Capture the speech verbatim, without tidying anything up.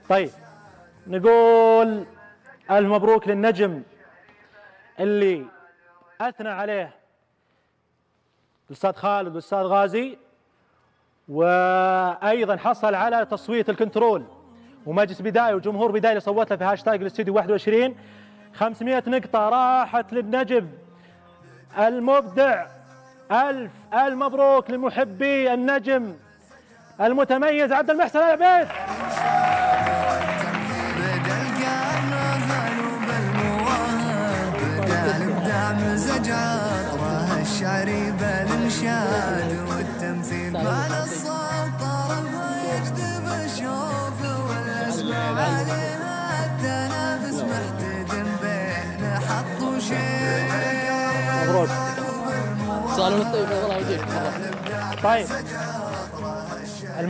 طيب نقول المبروك للنجم اللي أثنى عليه الأستاذ خالد والأستاذ غازي، وأيضا حصل على تصويت الكنترول ومجلس بداية وجمهور بداية اللي صوت له في هاشتاج الاستوديو واحد وعشرين. خمسمئة نقطة راحت للنجم المبدع. ألف المبروك لمحبي النجم المتميز عبد المحسن العبيد. مزج عطره الشعري بالمشاد والتمثيل مال الصوت طرف يجذب الشوف والاسماء عليها التنافس محتدم بين حط وشيء. مبروك. سؤال مستوي والله وجهك. طيب